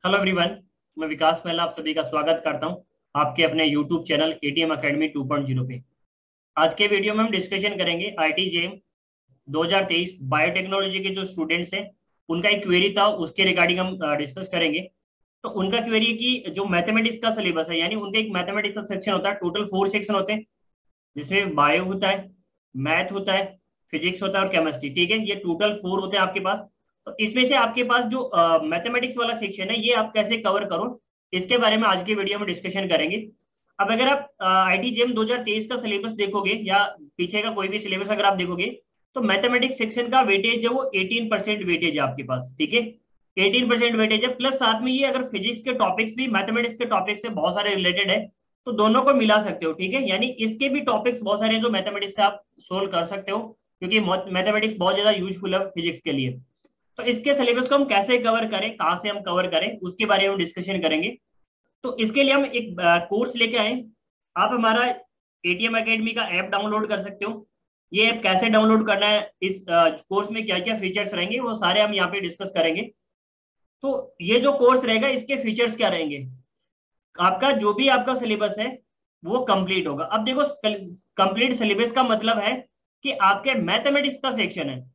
Hello everyone. मैं विकास महला आप सभी का स्वागत करता हूं आपके अपने यूट्यूब चैनल एटीएम अकेडमी 2.0 पे। आज के वीडियो में हम डिस्कशन करेंगे आईटी जेम 2023 बायोटेक्नोलॉजी के जो स्टूडेंट्स हैं उनका एक क्वेरी था, उसके रिगार्डिंग हम डिस्कस करेंगे। तो उनका क्वेरी है कि जो मैथमेटिक्स का सिलेबस है, यानी उनका एक मैथमेटिक्स का सेक्शन होता है। टोटल 4 सेक्शन होते हैं जिसमें बायो होता है, मैथ होता है, फिजिक्स होता है और केमिस्ट्री। ठीक है, ये टोटल 4 होते हैं आपके पास। तो इसमें से आपके पास जो मैथमेटिक्स वाला सेक्शन है ये आप कैसे कवर करो, इसके बारे में आज की वीडियो में डिस्कशन करेंगे। अब अगर आप आईटी जेम 2023 का सिलेबस देखोगे या पीछे का कोई भी सिलेबस अगर आप देखोगे, तो मैथमेटिक्स सेक्शन का वेटेज है वो 18% वेटेज है आपके पास। ठीक है, 18% वेटेज है, प्लस साथ में ये अगर फिजिक्स के टॉपिक्स भी मैथमेटिक्स के टॉपिक्स से बहुत सारे रिलेटेड है तो दोनों को मिला सकते हो। ठीक है, यानी इसके भी टॉपिक्स बहुत सारे हैं जो मैथमेटिक्स से आप सोल्व कर सकते हो, क्योंकि मैथमेटिक्स बहुत ज्यादा यूजफुल है फिजिक्स के लिए। तो इसके सिलेबस को हम कैसे कवर करें, कहाँ से हम कवर करें, उसके बारे में हम डिस्कशन करेंगे। तो इसके लिए हम एक कोर्स लेके आए। आप हमारा एटीएम एकेडमी का ऐप डाउनलोड कर सकते हो। ये ऐप कैसे डाउनलोड करना है, इस कोर्स में क्या क्या फीचर्स रहेंगे, वो सारे हम यहाँ पे डिस्कस करेंगे। तो ये जो कोर्स रहेगा इसके फीचर्स क्या रहेंगे, आपका जो भी आपका सिलेबस है वो कंप्लीट होगा। अब देखो, कंप्लीट सिलेबस का मतलब है कि आपके मैथमेटिक्स का सेक्शन है,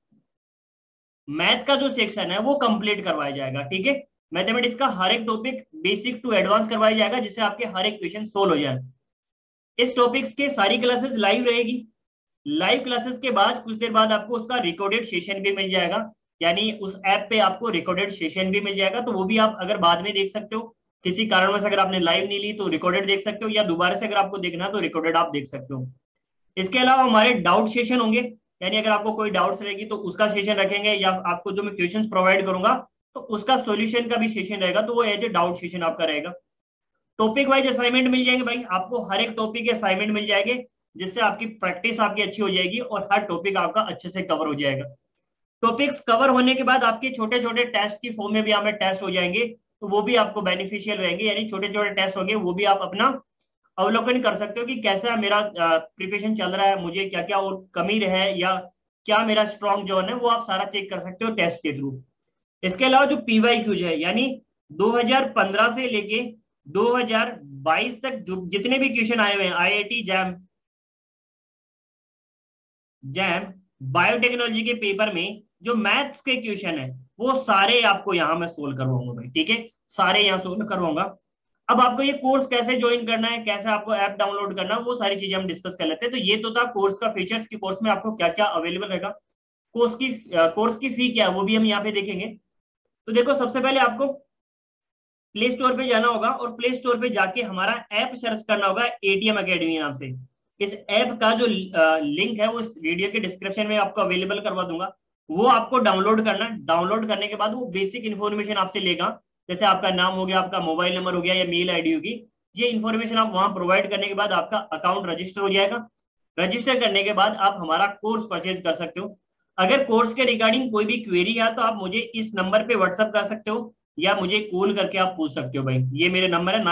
मैथ का जो सेक्शन है वो कंप्लीट करवाया जाएगा। ठीक है, मैथमेटिक्स का हर एक टॉपिक बेसिक टू एडवांस करवाया जाएगा, जिससे आपके हर एक क्वेश्चन सोल्व हो जाए। इस टॉपिक्स के सारी क्लासेस लाइव रहेगी। लाइव क्लासेस के बाद कुछ देर बाद आपको उसका रिकॉर्डेड सेशन भी मिल जाएगा, यानी उस ऐप पे आपको रिकॉर्डेड सेशन भी मिल जाएगा। तो वो भी आप अगर बाद में देख सकते हो, किसी कारणवश अगर आपने लाइव नहीं ली तो रिकॉर्डेड देख सकते हो, या दोबारा से अगर आपको देखना है तो रिकॉर्डेड आप देख सकते हो। इसके अलावा हमारे डाउट सेशन होंगे, यानी अगर आपको कोई डाउट्स रहेगी तो उसका सेशन रखेंगे, या आपको जो मैं क्वेश्चंस प्रोवाइड करूंगा तो उसका सॉल्यूशन का भी सेशन रहेगा, तो वो एज ए डाउट सेशन आपका रहेगा। टॉपिक वाइज असाइनमेंट मिल जाएंगे भाई, आपको हर एक टॉपिक के असाइनमेंट मिल जाएंगे, जिससे आपकी प्रैक्टिस आपकी अच्छी हो जाएगी और हर टॉपिक आपका अच्छे से कवर हो जाएगा। टॉपिक्स कवर होने के बाद आपके छोटे छोटे टेस्ट की फॉर्म में भी हमें टेस्ट हो जाएंगे, तो वो भी आपको बेनिफिशियल रहेंगे, यानी छोटे छोटे टेस्ट होंगे, वो भी आप अपना अवलोकन कर सकते हो कि कैसा मेरा प्रिपरेशन चल रहा है, मुझे क्या क्या और कमी है या क्या मेरा स्ट्रॉन्ग जोन है, वो आप सारा चेक कर सकते हो टेस्ट के थ्रू। इसके अलावा जो पीवाई क्यूज है, यानी 2015 से लेके 2022 तक जो जितने भी क्वेश्चन आए हुए हैं आईआईटी जैम जैम बायोटेक्नोलॉजी के पेपर में, जो मैथ्स के क्वेश्चन है वो सारे आपको यहाँ मैं सोल्व करवाऊंगा भाई। ठीक है, सारे यहाँ सोल्व करवाऊंगा। अब आपको ये कोर्स कैसे ज्वाइन करना है, कैसे आपको ऐप डाउनलोड करना है, वो सारी चीजें हम डिस्कस कर लेते हैं। तो ये तो था कोर्स का फीचर्स कि कोर्स में आपको क्या क्या अवेलेबल रहेगा। कोर्स की फी क्या है वो भी हम यहाँ पे देखेंगे। तो देखो, सबसे पहले आपको प्ले स्टोर पे जाना होगा और प्ले स्टोर पे जाके हमारा ऐप सर्च करना होगा एटीएम अकेडमी नाम से। इस ऐप का जो लिंक है वो इस वीडियो के डिस्क्रिप्शन में आपको अवेलेबल करवा दूंगा। वो आपको डाउनलोड करना है। डाउनलोड करने के बाद वो बेसिक इन्फॉर्मेशन आपसे लेगा, जैसे आपका नाम हो गया, आपका मोबाइल नंबर हो गया या मेल आईडी होगी। ये इन्फॉर्मेशन आप वहां प्रोवाइड करने के बाद आपका अकाउंट रजिस्टर हो जाएगा। रजिस्टर करने के बाद आप हमारा कोर्स परचेज कर सकते हो। अगर कोर्स के रिगार्डिंग कोई भी क्वेरी है तो आप मुझे इस नंबर पे व्हाट्सअप कर सकते हो, या मुझे कॉल करके आप पूछ सकते हो भाई। ये मेरे नंबर है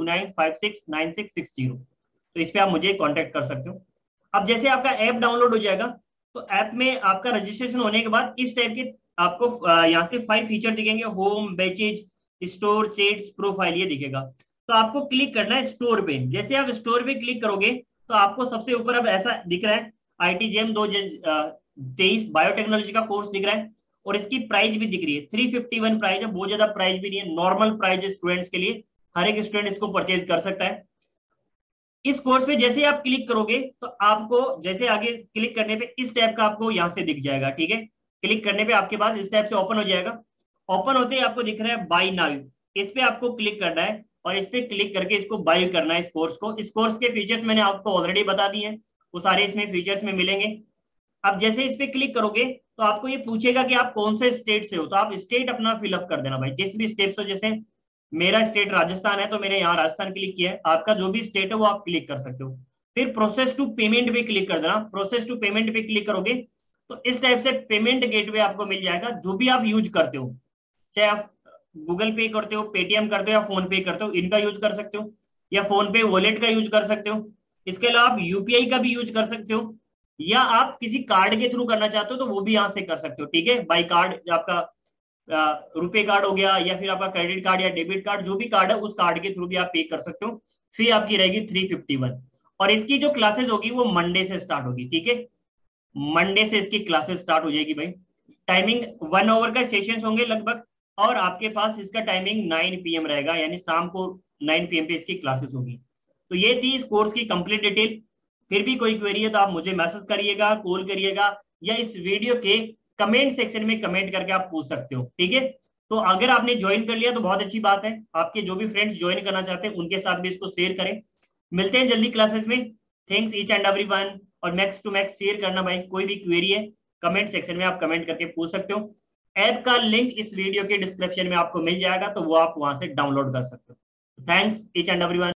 9829569660। तो इस पे आप मुझे कांटेक्ट कर सकते हो। अब जैसे आपका ऐप डाउनलोड हो जाएगा, तो ऐप में आपका रजिस्ट्रेशन होने के बाद इस टाइप के आपको यहाँ से 5 फीचर दिखेंगे: home, batches, store, chats, profile, ये दिखेगा। तो आपको क्लिक करना है स्टोर पे। जैसे आप स्टोर पे क्लिक करोगे तो आपको सबसे ऊपर अब ऐसा दिख रहा है, आईटी जेम 2023 बायोटेक्नोलॉजी का कोर्स दिख रहा है, और इसकी प्राइस भी दिख रही है। 351 प्राइस है, बहुत ज्यादा प्राइस भी नहीं है, नॉर्मल प्राइस है स्टूडेंट्स के लिए। हर एक स्टूडेंट इसको परचेज कर सकता है। इस कोर्स पे जैसे आप क्लिक करोगे तो आपको जैसे आगे क्लिक करने पे इस टाइप का आपको यहाँ से दिख जाएगा। ठीक है, क्लिक करने पे आपके पास इस टाइप से ओपन हो जाएगा। ओपन होते ही आपको दिख रहा है बाय नाउ। इस पे आपको क्लिक करना है और इस पे क्लिक करके इसको बाय करना है, इस कोर्स को। इस कोर्स के फीचर्स मैंने आपको ऑलरेडी बता दिए हैं, वो सारे इसमें फीचर्स में मिलेंगे। अब जैसे इस पे क्लिक करोगे तो आपको ये पूछेगा कि आप कौन से स्टेट से हो, तो आप स्टेट अपना फिलअप कर देना भाई, जिस भी स्टेट से। जैसे मेरा स्टेट राजस्थान है तो मैंने यहाँ राजस्थान क्लिक किया है, आपका जो भी स्टेट है वो आप क्लिक कर सकते हो। फिर प्रोसेस टू पेमेंट पे क्लिक कर देना। प्रोसेस टू पेमेंट पे क्लिक करोगे तो इस टाइप से पेमेंट गेटवे आपको मिल जाएगा, जो भी आप यूज करते हो, चाहे आप गूगल पे करते हो, पेटीएम करते हो या फोन पे करते हो, इनका यूज कर सकते हो, या फोन पे वॉलेट का यूज कर सकते हो। इसके अलावा आप यूपीआई का भी यूज कर सकते हो, या आप किसी कार्ड के थ्रू करना चाहते हो तो वो भी यहाँ से कर सकते हो। ठीक है, बाई कार्ड आपका रुपे कार्ड हो गया या फिर आपका क्रेडिट कार्ड या डेबिट कार्ड, जो भी कार्ड है उस कार्ड के थ्रू भी आप पे कर सकते हो। फी आपकी रहेगी 351। और इसकी जो क्लासेस होगी वो मंडे से स्टार्ट होगी, ठीक है, मंडे से इसकी क्लासेस स्टार्ट हो जाएगी भाई। टाइमिंग 1 आवर का सेशंस होंगे लगभग, और आपके पास इसका टाइमिंग 9 PM रहेगा, यानी शाम को 9 PM पे इसकी क्लासेस होगी। तो ये थी इस कोर्स की कंप्लीट डिटेल। फिर भी कोई क्वेरी है तो आप मुझे मैसेज करिएगा, कॉल करिएगा, या इस वीडियो के कमेंट सेक्शन में कमेंट करके आप पूछ सकते हो, ठीक है। तो अगर आपने ज्वाइन कर लिया तो बहुत अच्छी बात है, आपके जो भी फ्रेंड्स ज्वाइन करना चाहते हैं उनके साथ भी इसको शेयर करें। मिलते हैं जल्दी क्लासेस में। Thanks each and everyone. और मैक्स टू मैक्स शेयर करना भाई, कोई भी क्वेरी है कमेंट सेक्शन में आप कमेंट करके पूछ सकते हो। ऐप का लिंक इस वीडियो के डिस्क्रिप्शन में आपको मिल जाएगा, तो वो आप वहां से डाउनलोड कर सकते हो। Thanks each and everyone.